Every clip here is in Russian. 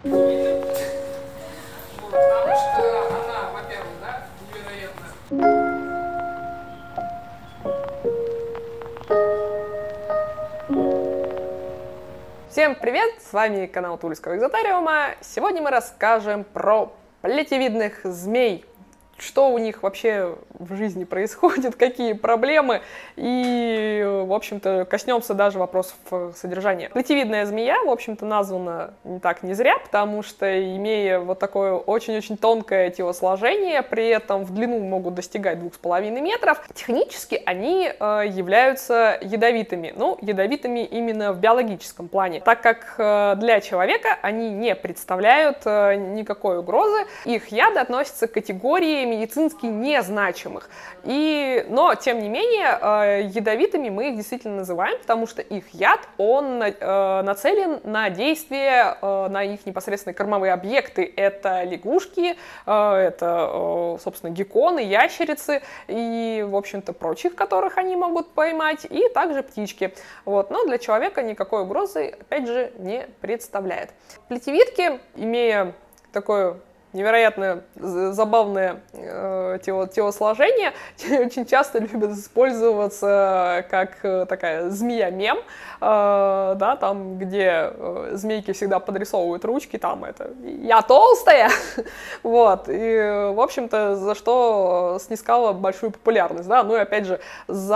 Потому что она, во-первых, да, невероятно. Всем привет! С вами канал Тульского экзотариума. Сегодня мы расскажем про плетевидных змей. Что у них вообще в жизни происходит, какие проблемы, и, в общем-то, коснемся даже вопросов содержания. Плетевидная змея, в общем-то, названа не зря, потому что, имея вот такое очень-очень тонкое телосложение, при этом в длину могут достигать 2,5 метров, технически они являются ядовитыми. Ну, ядовитыми именно в биологическом плане, так как для человека они не представляют никакой угрозы. Их яды относятся к категории медицински незначимых. Но, тем не менее, ядовитыми мы их действительно называем, потому что их яд, он нацелен на действие на их непосредственные кормовые объекты. Это лягушки, это, собственно, гекконы, ящерицы и, в общем-то, прочих, которых они могут поймать, и также птички. Вот. Но для человека никакой угрозы, опять же, не представляет. Плетевидки, имея такое невероятно забавное телосложение, очень часто любят использоваться как такая змея-мем, да, там, где змейки всегда подрисовывают ручки, там это «я толстая», вот, и, в общем-то, за что снискала большую популярность, да, ну и, опять же,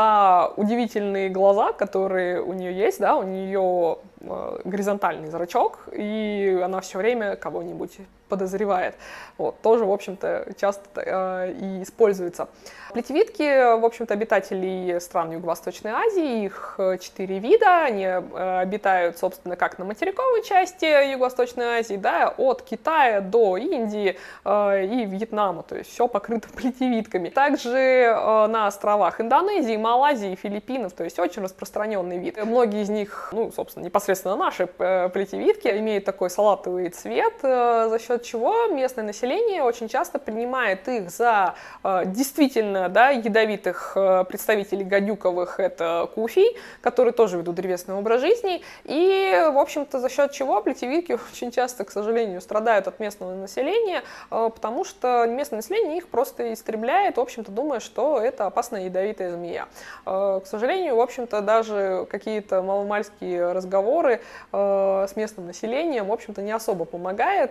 за удивительные глаза, которые у нее есть, да, у нее горизонтальный зрачок, и она все время кого-нибудь подозревает. Вот, тоже, в общем-то, часто и используется. Плетевидки, в общем-то, обитатели стран Юго-Восточной Азии, их 4 вида, они обитают, собственно, как на материковой части Юго-Восточной Азии, да, от Китая до Индии и Вьетнама, то есть все покрыто плетевидками. Также на островах Индонезии, Малайзии, Филиппинов, то есть очень распространенный вид. Многие из них, ну, собственно, непосредственно наши плетевидки, имеют такой салатовый цвет, за счет чего местное население очень часто принимает их за действительно, да, ядовитых представителей гадюковых, это куфий, которые тоже ведут древесный образ жизни, и, в общем-то, за счет чего плетевидки очень часто, к сожалению, страдают от местного населения, потому что местное население их просто истребляет, в общем-то, думая, что это опасная ядовитая змея. К сожалению, в общем-то, даже какие-то маломальские разговоры с местным населением, в общем-то, не особо помогает,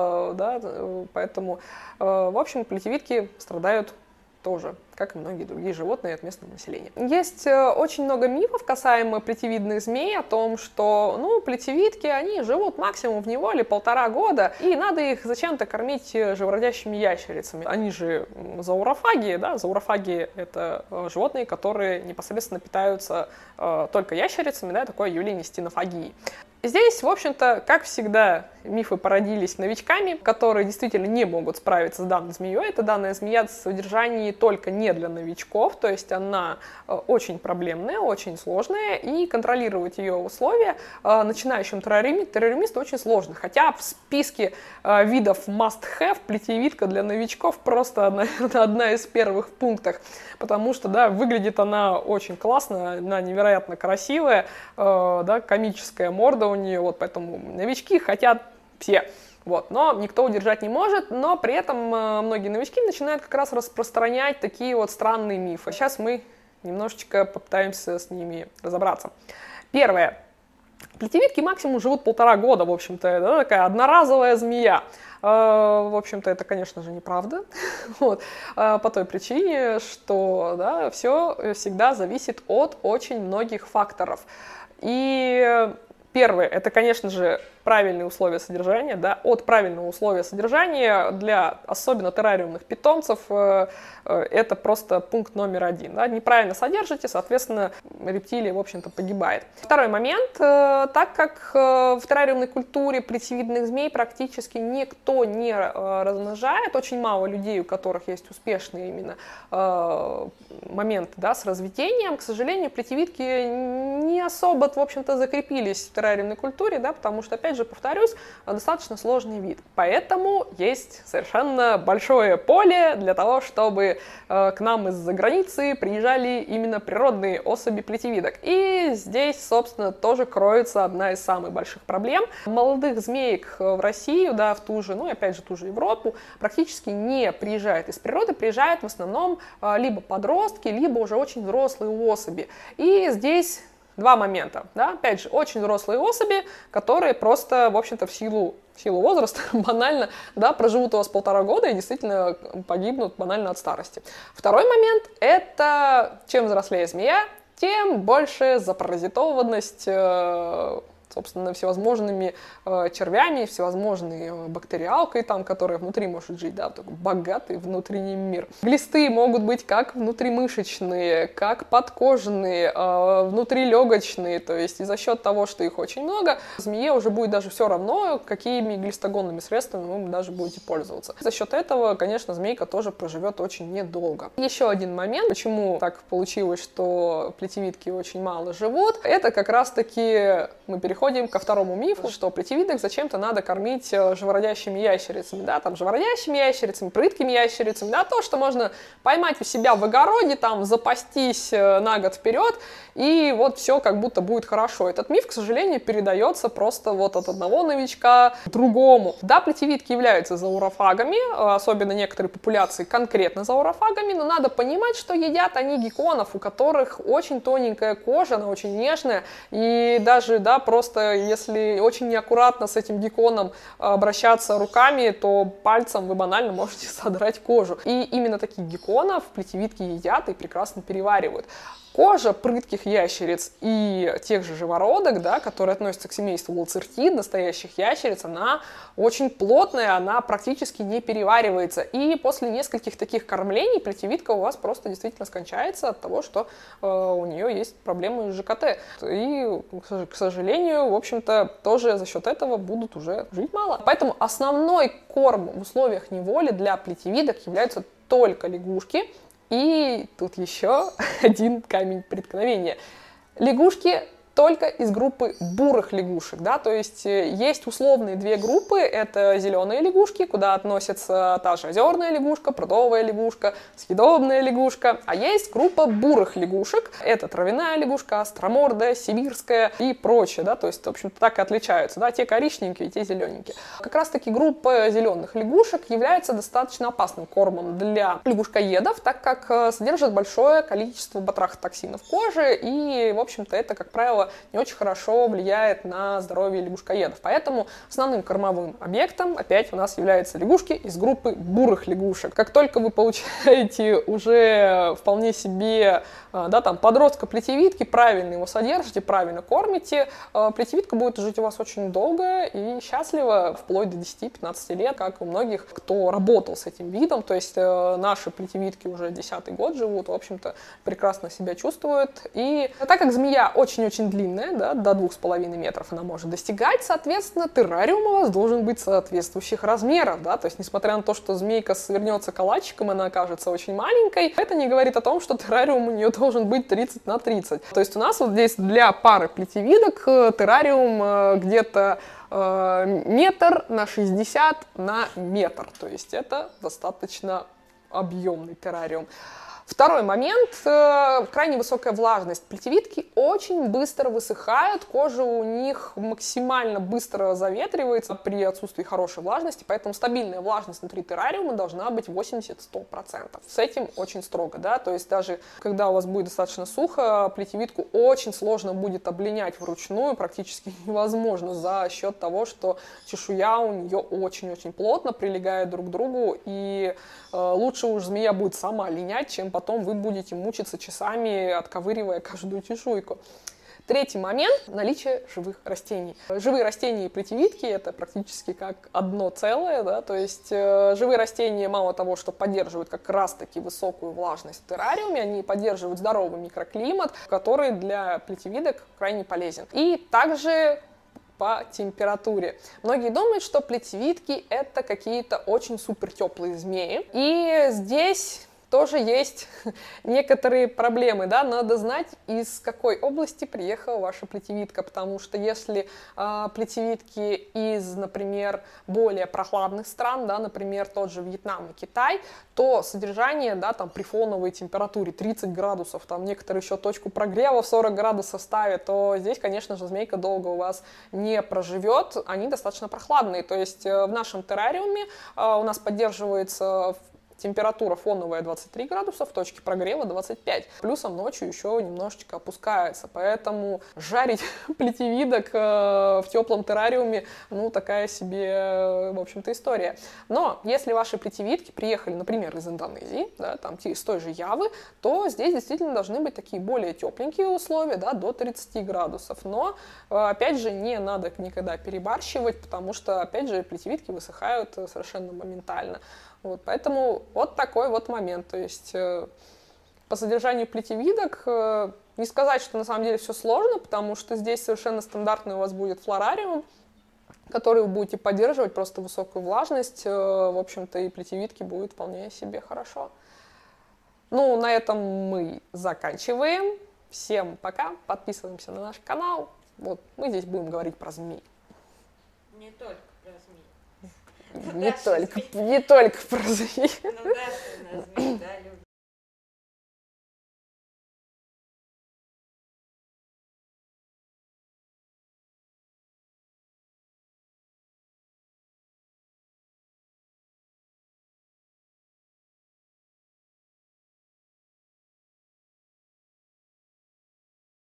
да, поэтому, в общем, плетевидки страдают тоже, как и многие другие животные от местного населения. Есть очень много мифов касаемо плетевидных змей о том, что, ну, плетевидки, они живут максимум в неволе 1,5 года, и надо их зачем-то кормить живородящими ящерицами. Они же зоорофаги, да, зоорофаги — это животные, которые непосредственно питаются только ящерицами, да, такое явление стенофагии. Здесь, в общем-то, как всегда, мифы породились новичками, которые действительно не могут справиться с данной змеей. Эта данная змея в содержании только не для новичков, то есть она очень проблемная, очень сложная, и контролировать ее условия начинающим террариумисту очень сложно. Хотя в списке видов must-have плетевидка для новичков просто одна из первых пунктов, потому что, да, выглядит она очень классно, она невероятно красивая, да, комическая морда у нее, вот, поэтому новички хотят все. Вот, но никто удержать не может, но при этом многие новички начинают как раз распространять такие вот странные мифы. Сейчас мы немножечко попытаемся с ними разобраться. Первое. Плетевидки максимум живут 1,5 года, в общем-то, это такая одноразовая змея. В общем-то, это, конечно же, неправда, вот, по той причине, что, да, все всегда зависит от очень многих факторов. И первое, это, конечно же, правильные условия содержания, да, от правильного условия содержания для особенно террариумных питомцев это просто пункт номер 1. Да, неправильно содержите, соответственно, рептилия, в общем-то, погибает. Второй момент, так как в террариумной культуре плетевидных змей практически никто не размножает, очень мало людей, у которых есть успешные именно моменты, да, с разведением, к сожалению, плетевидки не особо, в общем-то, закрепились в террариумной культуре, да, потому что, опять опять же, повторюсь, достаточно сложный вид. Поэтому есть совершенно большое поле для того, чтобы к нам из-за границы приезжали именно природные особи плетевидок. И здесь, собственно, тоже кроется одна из самых больших проблем. Молодых змеек в Россию, да, в ту же, ну, опять же, ту же Европу, практически не приезжает из природы, приезжают в основном либо подростки, либо уже очень взрослые особи. И здесь два момента, да, опять же, очень взрослые особи, которые просто, в общем-то, в силу возраста банально, да, проживут у вас 1,5 года и действительно погибнут банально от старости. Второй момент – это чем взрослее змея, тем больше запаразитованность, собственно, всевозможными червями, всевозможной бактериалкой, там, которая внутри может жить, да, такой богатый внутренний мир. Глисты могут быть как внутримышечные, как подкожные, внутрилегочные, то есть и за счет того, что их очень много, змее уже будет даже все равно, какими глистогонными средствами вы даже будете пользоваться. За счет этого, конечно, змейка тоже проживет очень недолго. Еще один момент, почему так получилось, что плетевидки очень мало живут, это как раз-таки мы переходим ко второму мифу, что плетевидок зачем-то надо кормить живородящими ящерицами, да, там, живородящими ящерицами, прыткими ящерицами, да, то, что можно поймать у себя в огороде, там, запастись на год вперед, и вот все как будто будет хорошо. Этот миф, к сожалению, передается просто вот от одного новичка к другому. Да, плетевидки являются зоорофагами, особенно некоторые популяции конкретно зоорофагами, но надо понимать, что едят они гекконов, у которых очень тоненькая кожа, она очень нежная, и даже, да, просто если очень неаккуратно с этим гекконом обращаться руками, то пальцем вы банально можете содрать кожу. И именно таких гекконов плетевидки едят и прекрасно переваривают. Кожа прытких ящериц и тех же живородок, да, которые относятся к семейству лацертид, настоящих ящериц, она очень плотная, она практически не переваривается. И после нескольких таких кормлений плетевидка у вас просто действительно скончается от того, что у нее есть проблемы с ЖКТ. И, к сожалению, в общем-то, тоже за счет этого будут уже жить мало. Поэтому основной корм в условиях неволи для плетевидок являются только лягушки. И тут еще один камень преткновения. Лягушки только из группы бурых лягушек, да, то есть есть условные две группы, это зеленые лягушки, куда относятся та же озерная лягушка, прудовая лягушка, съедобная лягушка, а есть группа бурых лягушек, это травяная лягушка, остромордая, сибирская и прочее, да, то есть, в общем-то, так и отличаются, да, те коричневенькие, те зелененькие. Как раз-таки группа зеленых лягушек является достаточно опасным кормом для лягушкоедов, так как содержит большое количество батрахотоксинов в коже, и, в общем-то, это, как правило, не очень хорошо влияет на здоровье лягушкоедов. Поэтому основным кормовым объектом опять у нас являются лягушки из группы бурых лягушек. Как только вы получаете уже вполне себе, да, там, подростка плетевидки, правильно его содержите, правильно кормите, плетевидка будет жить у вас очень долго и счастливо, вплоть до 10-15 лет, как у многих, кто работал с этим видом. То есть наши плетевидки уже 10-й год живут, в общем-то, прекрасно себя чувствуют. И так как змея очень-очень длинная, да, до 2,5 метров она может достигать, соответственно, террариум у вас должен быть соответствующих размеров, да, то есть, несмотря на то, что змейка свернется калачиком, она окажется очень маленькой, это не говорит о том, что террариум у нее должен быть 30 на 30. То есть у нас вот здесь для пары плетевидок террариум где-то метр на 60 на метр, то есть это достаточно объемный террариум. Второй момент, крайне высокая влажность. Плетевидки очень быстро высыхают, кожа у них максимально быстро заветривается при отсутствии хорошей влажности, поэтому стабильная влажность внутри террариума должна быть 80-100%. С этим очень строго, да, то есть даже когда у вас будет достаточно сухо, плетевидку очень сложно будет облинять вручную, практически невозможно за счет того, что чешуя у нее очень-очень плотно прилегает друг к другу, и лучше уж змея будет сама линять, чем потом вы будете мучиться часами, отковыривая каждую чешуйку. Третий момент – наличие живых растений. Живые растения и плетевидки – это практически как одно целое, да, то есть живые растения мало того, что поддерживают как раз-таки высокую влажность в террариуме, они поддерживают здоровый микроклимат, который для плетевидок крайне полезен. И также по температуре. Многие думают, что плетевидки это какие-то очень супер теплые змеи. И здесь тоже есть некоторые проблемы, да, надо знать, из какой области приехала ваша плетевидка, потому что если плетевидки из, например, более прохладных стран, да, например, тот же Вьетнам и Китай, то содержание, да, там при фоновой температуре 30 градусов, там некоторые еще точку прогрева в 40 градусов ставят, то здесь, конечно же, змейка долго у вас не проживет, они достаточно прохладные, то есть в нашем террариуме у нас поддерживается температура фоновая 23 градуса, в точке прогрева 25. Плюсом ночью еще немножечко опускается, поэтому жарить плетевидок в теплом террариуме, ну, такая себе, в общем-то, история. Но если ваши плетевидки приехали, например, из Индонезии, да, там, из той же Явы, то здесь действительно должны быть такие более тепленькие условия, да, до 30 градусов. Но, опять же, не надо никогда перебарщивать, потому что, опять же, плетевидки высыхают совершенно моментально. Вот, поэтому вот такой вот момент. То есть по содержанию плетевидок не сказать, что на самом деле все сложно, потому что здесь совершенно стандартный у вас будет флорариум, который вы будете поддерживать просто высокую влажность. В общем-то, и плетевидки будут вполне себе хорошо. Ну, на этом мы заканчиваем. Всем пока. Подписываемся на наш канал. Вот, мы здесь будем говорить про змей. Не только про змей. Не только про змей. Ну да, ты на змей, да, любишь.